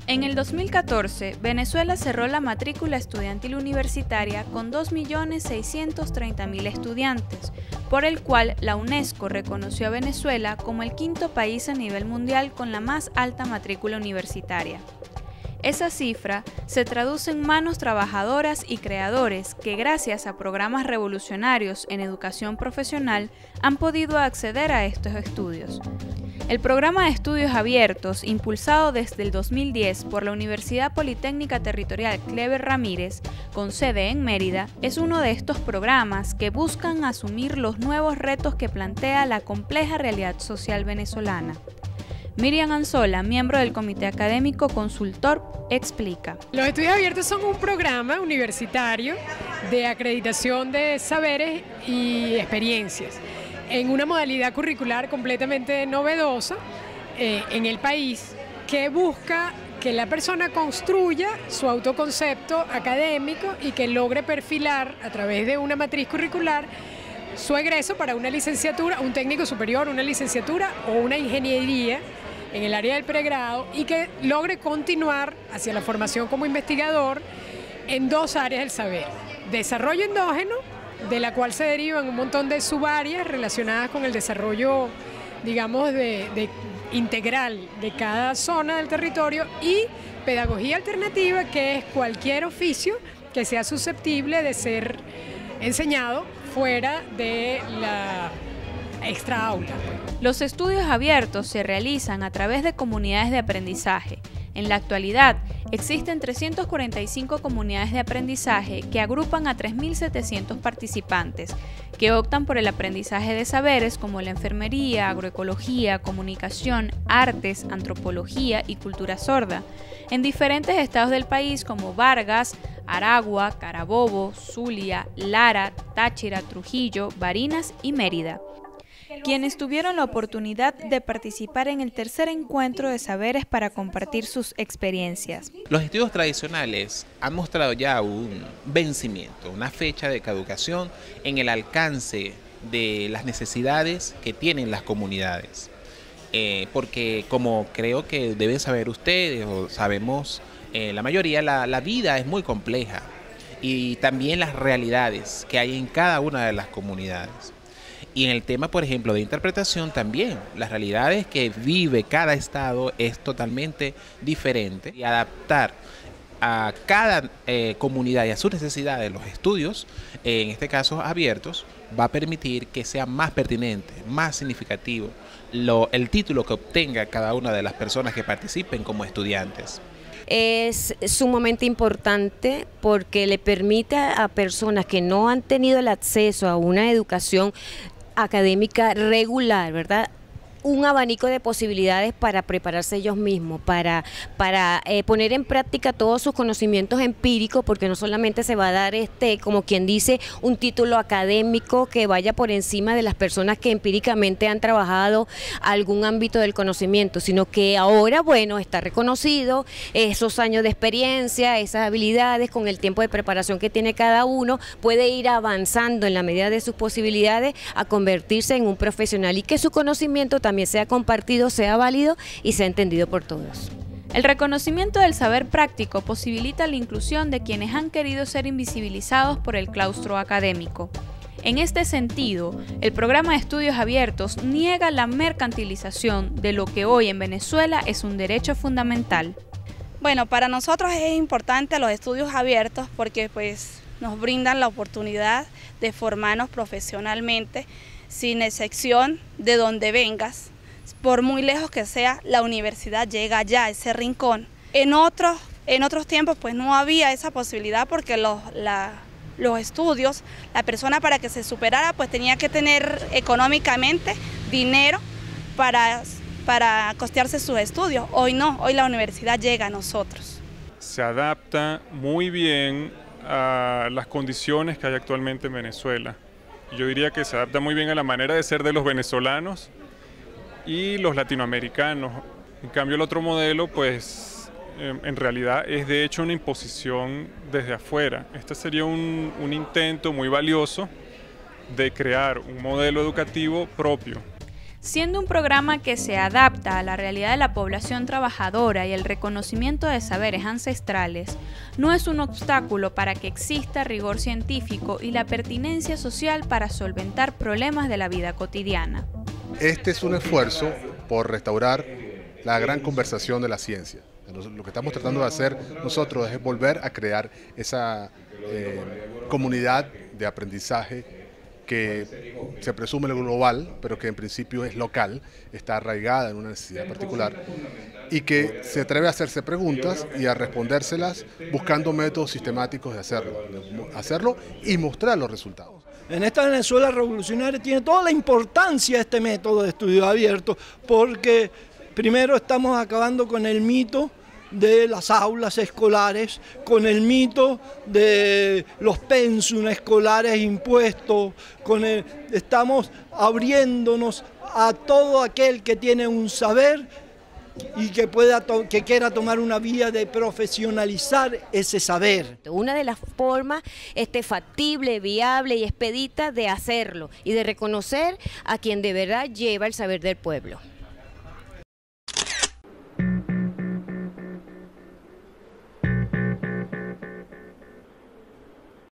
En el 2014, Venezuela cerró la matrícula estudiantil universitaria con 2.630.000 estudiantes, por el cual la UNESCO reconoció a Venezuela como el quinto país a nivel mundial con la más alta matrícula universitaria. Esa cifra se traduce en manos trabajadoras y creadores que, gracias a programas revolucionarios en educación profesional, han podido acceder a estos estudios. El programa de estudios abiertos, impulsado desde el 2010 por la Universidad Politécnica Territorial Cleber Ramírez, con sede en Mérida, es uno de estos programas que buscan asumir los nuevos retos que plantea la compleja realidad social venezolana. Miriam Anzola, miembro del Comité Académico Consultor, explica. Los estudios abiertos son un programa universitario de acreditación de saberes y experiencias en una modalidad curricular completamente novedosa en el país, que busca que la persona construya su autoconcepto académico y que logre perfilar a través de una matriz curricular su egreso para una licenciatura, un técnico superior, una licenciatura o una ingeniería en el área del pregrado, y que logre continuar hacia la formación como investigador en dos áreas del saber: desarrollo endógeno, de la cual se derivan un montón de subáreas relacionadas con el desarrollo, digamos, integral de cada zona del territorio, y pedagogía alternativa, que es cualquier oficio que sea susceptible de ser enseñado fuera de la extra aula. Los estudios abiertos se realizan a través de comunidades de aprendizaje. En la actualidad, existen 345 comunidades de aprendizaje que agrupan a 3.700 participantes, que optan por el aprendizaje de saberes como la enfermería, agroecología, comunicación, artes, antropología y cultura sorda, en diferentes estados del país como Vargas, Aragua, Carabobo, Zulia, Lara, Táchira, Trujillo, Barinas y Mérida, quienes tuvieron la oportunidad de participar en el tercer encuentro de saberes para compartir sus experiencias. Los estudios tradicionales han mostrado ya un vencimiento, una fecha de caducación en el alcance de las necesidades que tienen las comunidades. Porque, como creo que deben saber ustedes o sabemos la mayoría, la vida es muy compleja, y también las realidades que hay en cada una de las comunidades. Y en el tema, por ejemplo, de interpretación también, las realidades que vive cada estado es totalmente diferente, y adaptar a cada comunidad y a sus necesidades los estudios, en este caso abiertos, va a permitir que sea más pertinente, más significativo el título que obtenga cada una de las personas que participen como estudiantes. Es sumamente importante porque le permite a personas que no han tenido el acceso a una educación académica regular, ¿verdad?, un abanico de posibilidades para prepararse ellos mismos, para poner en práctica todos sus conocimientos empíricos, porque no solamente se va a dar, como quien dice, un título académico que vaya por encima de las personas que empíricamente han trabajado algún ámbito del conocimiento, sino que ahora, bueno, está reconocido esos años de experiencia, esas habilidades, con el tiempo de preparación que tiene cada uno, puede ir avanzando en la medida de sus posibilidades a convertirse en un profesional, y que su conocimiento también sea compartido, sea válido y sea entendido por todos. El reconocimiento del saber práctico posibilita la inclusión de quienes han querido ser invisibilizados por el claustro académico. En este sentido, el programa de estudios abiertos niega la mercantilización de lo que hoy en Venezuela es un derecho fundamental. Bueno, para nosotros es importante los estudios abiertos porque pues nos brindan la oportunidad de formarnos profesionalmente, sin excepción de donde vengas. Por muy lejos que sea, la universidad llega allá, a ese rincón. En otros tiempos pues no había esa posibilidad, porque los estudios, la persona para que se superara pues tenía que tener económicamente dinero para costearse sus estudios. Hoy no, hoy la universidad llega a nosotros. Se adapta muy bien a las condiciones que hay actualmente en Venezuela. Yo diría que se adapta muy bien a la manera de ser de los venezolanos y los latinoamericanos. En cambio, el otro modelo, pues, en realidad es de hecho una imposición desde afuera. Este sería un intento muy valioso de crear un modelo educativo propio. Siendo un programa que se adapta a la realidad de la población trabajadora y el reconocimiento de saberes ancestrales, no es un obstáculo para que exista rigor científico y la pertinencia social para solventar problemas de la vida cotidiana. Este es un esfuerzo por restaurar la gran conversación de la ciencia. Lo que estamos tratando de hacer nosotros es volver a crear esa comunidad de aprendizaje que se presume global, pero que en principio es local, está arraigada en una necesidad particular y que se atreve a hacerse preguntas y a respondérselas buscando métodos sistemáticos de hacerlo y mostrar los resultados. En esta Venezuela revolucionaria tiene toda la importancia este método de estudio abierto, porque primero estamos acabando con el mito de las aulas escolares, con el mito de los pensum escolares impuestos, estamos abriéndonos a todo aquel que tiene un saber y que quiera tomar una vía de profesionalizar ese saber. Una de las formas factible, viable y expedita de hacerlo y de reconocer a quien de verdad lleva el saber del pueblo.